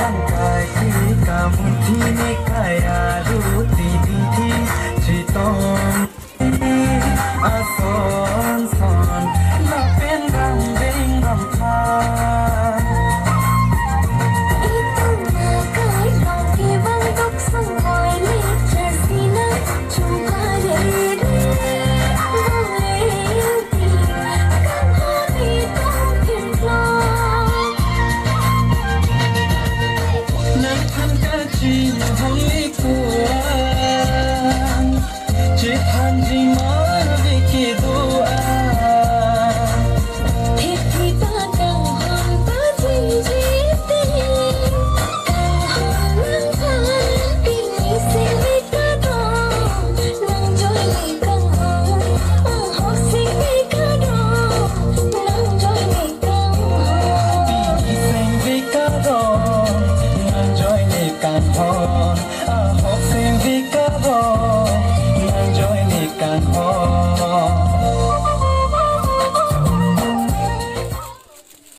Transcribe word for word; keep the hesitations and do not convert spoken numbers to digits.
Langkai kamuti ne kaya ruti diti chitom ason son la pen ram beng ram kha Itong nakay kau kibang tok sang koy lecture sina chungkare re Bongleiti kang honi tong pinplo Nang than ka chi hong li kuan chi than ji ma ve ki do a Thịt thì ta càng hòn ta chỉ chỉ tin càng hòn nắng than kinh nghĩ xin đi cả đó nắng trôi ngày càng hòn học xin đi cả đó nắng trôi ngày càng hòn Pi sen ve ka do ngang joy ne kan hon